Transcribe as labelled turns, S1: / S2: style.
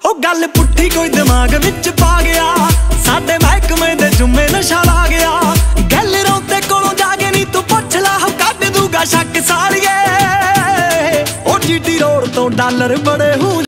S1: ओ गल पुट्ठी कोई दिमाग विच पा गया, साडे महकमे दे जुम्मे नशा ला गया। गैलरों ते कोलों जाके नी तू पुछ ला, कढ दूगा शक सारिए। ओ जीटी रोड तो डॉलर बड़े हूं